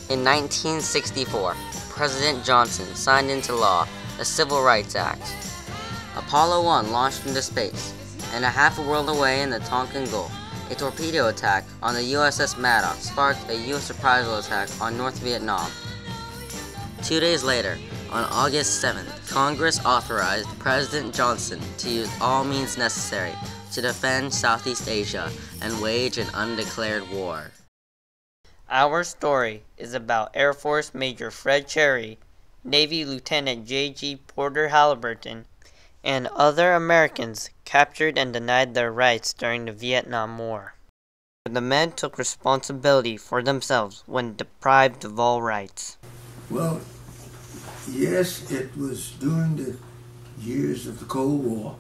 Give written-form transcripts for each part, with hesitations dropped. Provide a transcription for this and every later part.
In 1964, President Johnson signed into law the Civil Rights Act. Apollo 1 launched into space, and a half a world away in the Tonkin Gulf, a torpedo attack on the USS Maddox sparked a U.S. reprisal attack on North Vietnam. 2 days later, on August 7th, Congress authorized President Johnson to use all means necessary to defend Southeast Asia and wage an undeclared war. Our story is about Air Force Major Fred Cherry, Navy Lieutenant J.G. Porter Halliburton, and other Americans captured and denied their rights during the Vietnam War. The men took responsibility for themselves when deprived of all rights. Well, yes, it was during the years of the Cold War,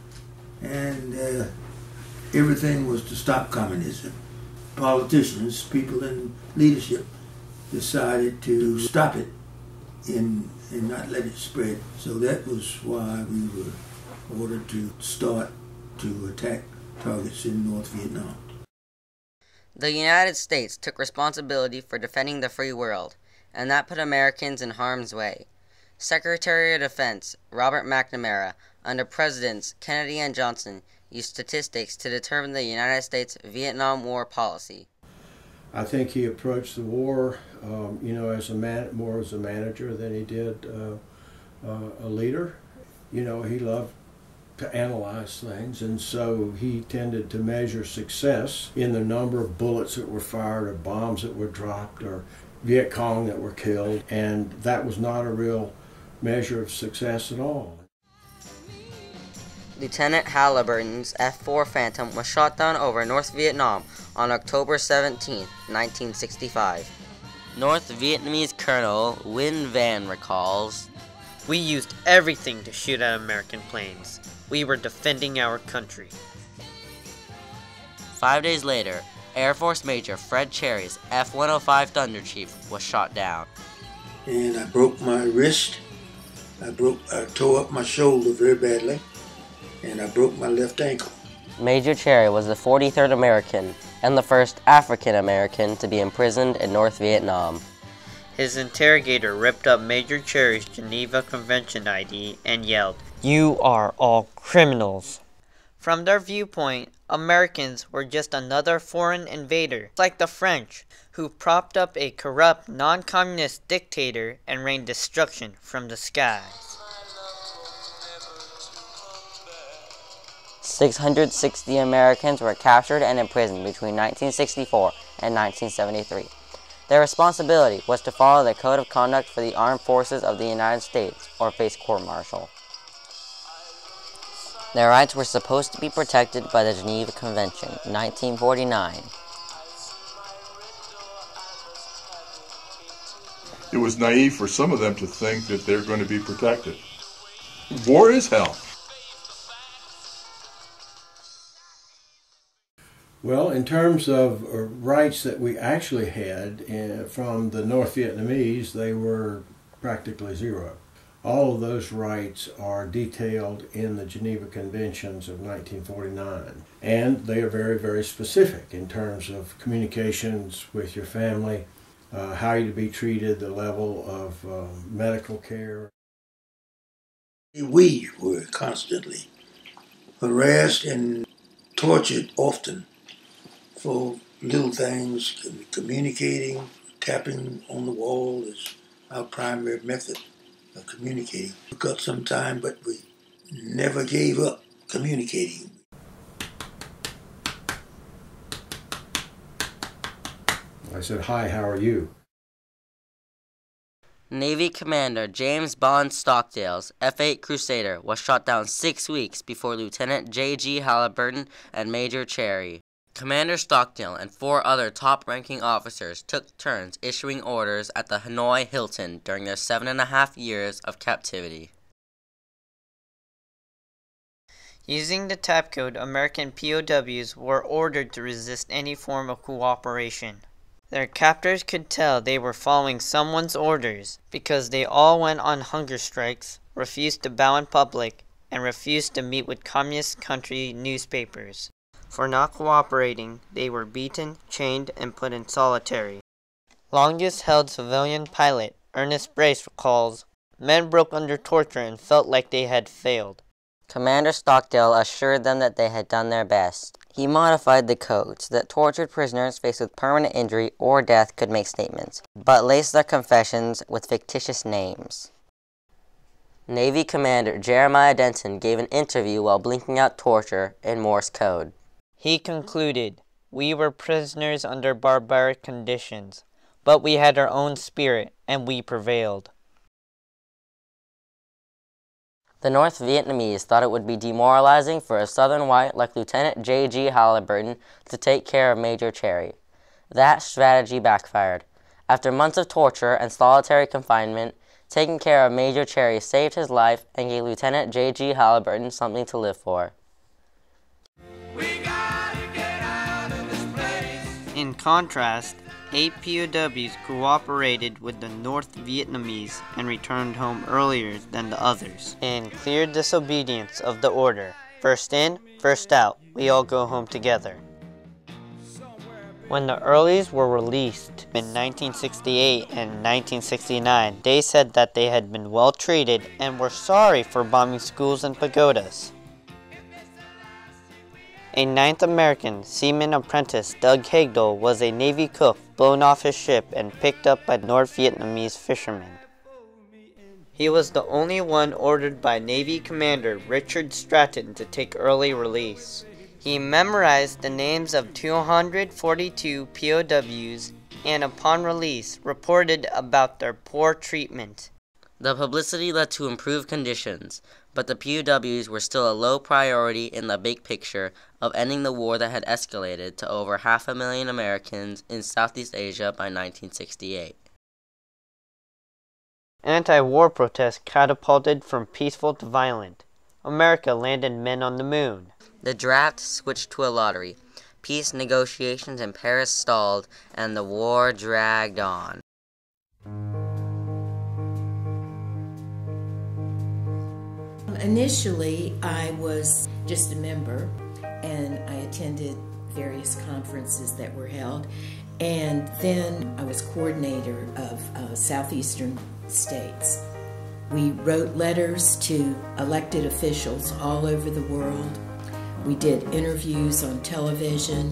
and everything was to stop communism. Politicians, people in leadership, decided to stop it and not let it spread. So that was why we were ordered to start to attack targets in North Vietnam. The United States took responsibility for defending the free world, and that put Americans in harm's way. Secretary of Defense Robert McNamara, under Presidents Kennedy and Johnson, used statistics to determine the United States' Vietnam War policy. I think he approached the war, as more as a manager than he did a leader. He loved to analyze things, and so he tended to measure success in the number of bullets that were fired or bombs that were dropped or Viet Cong that were killed, and that was not a real measure of success at all. Lieutenant Halliburton's F-4 Phantom was shot down over North Vietnam on October 17, 1965. North Vietnamese Colonel Nguyen Van recalls, "We used everything to shoot at American planes. We were defending our country." 5 days later, Air Force Major Fred Cherry's F-105 Thunder Chief was shot down. And I broke my wrist. I tore up my shoulder very badly, and I broke my left ankle. Major Cherry was the 43rd American and the first African American to be imprisoned in North Vietnam. His interrogator ripped up Major Cherry's Geneva Convention ID and yelled, "You are all criminals." From their viewpoint, Americans were just another foreign invader, like the French, who propped up a corrupt, non-communist dictator and rained destruction from the skies. 660 Americans were captured and imprisoned between 1964 and 1973. Their responsibility was to follow the Code of Conduct for the Armed Forces of the United States or face court-martial. Their rights were supposed to be protected by the Geneva Convention, 1949. It was naive for some of them to think that they're going to be protected. War is hell. Well, in terms of rights that we actually had from the North Vietnamese, they were practically zero. All of those rights are detailed in the Geneva Conventions of 1949, and they are very, very specific in terms of communications with your family, how you're to be treated, the level of medical care. We were constantly harassed and tortured often for little things. Communicating, tapping on the wall is our primary method of communicating. It took up some time, but we never gave up communicating. I said, "Hi, how are you?" Navy Commander James Bond Stockdale's F-8 Crusader was shot down 6 weeks before Lieutenant J.G. Halliburton and Major Cherry. Commander Stockdale and 4 other top-ranking officers took turns issuing orders at the Hanoi Hilton during their 7.5 years of captivity. Using the tap code, American POWs were ordered to resist any form of cooperation. Their captors could tell they were following someone's orders because they all went on hunger strikes, refused to bow in public, and refused to meet with communist country newspapers. For not cooperating, they were beaten, chained, and put in solitary. Longest-held civilian pilot Ernest Brace recalls, "Men broke under torture and felt like they had failed." Commander Stockdale assured them that they had done their best. He modified the code so that tortured prisoners faced with permanent injury or death could make statements, but laced their confessions with fictitious names. Navy Commander Jeremiah Denton gave an interview while blinking out torture in Morse code. He concluded, "We were prisoners under barbaric conditions, but we had our own spirit, and we prevailed." The North Vietnamese thought it would be demoralizing for a Southern white like Lieutenant J.G. Halliburton to take care of Major Cherry. That strategy backfired. After months of torture and solitary confinement, taking care of Major Cherry saved his life and gave Lieutenant J.G. Halliburton something to live for. We gotta get out of this place. In contrast, 8 POWs cooperated with the North Vietnamese and returned home earlier than the others, in clear disobedience of the order, "First in, first out, we all go home together." When the earlies were released in 1968 and 1969, they said that they had been well treated and were sorry for bombing schools and pagodas. A 9th American seaman apprentice, Doug Hagdell, was a Navy cook blown off his ship and picked up by North Vietnamese fishermen. He was the only one ordered by Navy Commander Richard Stratton to take early release. He memorized the names of 242 POWs and upon release reported about their poor treatment. The publicity led to improved conditions, but the POWs were still a low priority in the big picture of ending the war that had escalated to over 500,000 Americans in Southeast Asia by 1968. Anti-war protests catapulted from peaceful to violent. America landed men on the moon. The draft switched to a lottery. Peace negotiations in Paris stalled, and the war dragged on. Initially, I was just a member, and I attended various conferences that were held, and then I was coordinator of southeastern states. We wrote letters to elected officials all over the world. We did interviews on television.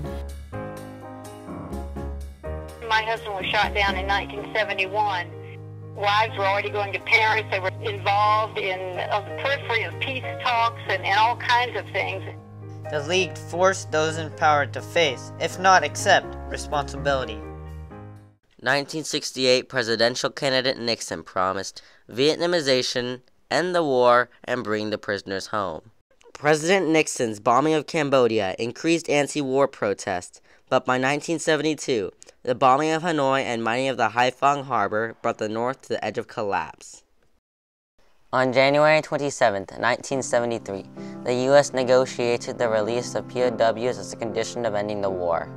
My husband was shot down in 1971. Wives were already going to Paris. They were involved in the periphery of peace talks and all kinds of things. The League forced those in power to face, if not accept, responsibility. 1968 presidential candidate Nixon promised Vietnamization, end the war, and bring the prisoners home. President Nixon's bombing of Cambodia increased anti-war protests, but by 1972, the bombing of Hanoi and mining of the Haiphong harbor brought the North to the edge of collapse. On January 27, 1973, the U.S. negotiated the release of POWs as a condition of ending the war.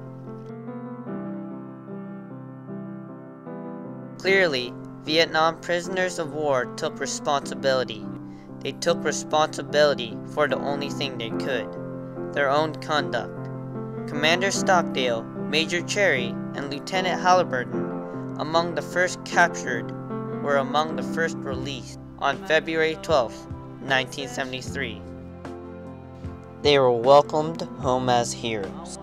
Clearly, Vietnam prisoners of war took responsibility. They took responsibility for the only thing they could, their own conduct. Commander Stockdale, Major Cherry, and Lieutenant Halliburton, among the first captured, were among the first released on February 12, 1973. They were welcomed home as heroes.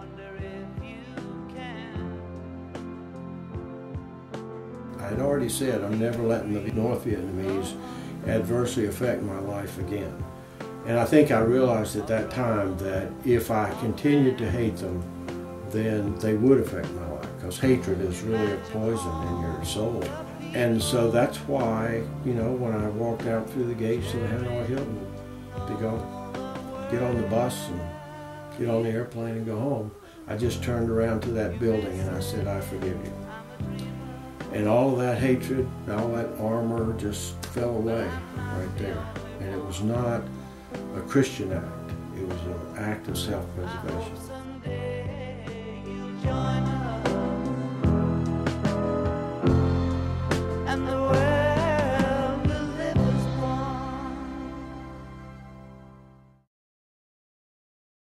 I had already said I'm never letting the North Vietnamese adversely affect my life again. And I think I realized at that time that if I continued to hate them, then they would affect my life, because hatred is really a poison in your soul. And so that's why, when I walked out through the gates of the Hanoi Hilton to go get on the bus and get on the airplane and go home, I just turned around to that building and I said, I forgive you. And all of that hatred, all that armor just fell away right there. And it was not a Christian act. It was an act of self-preservation.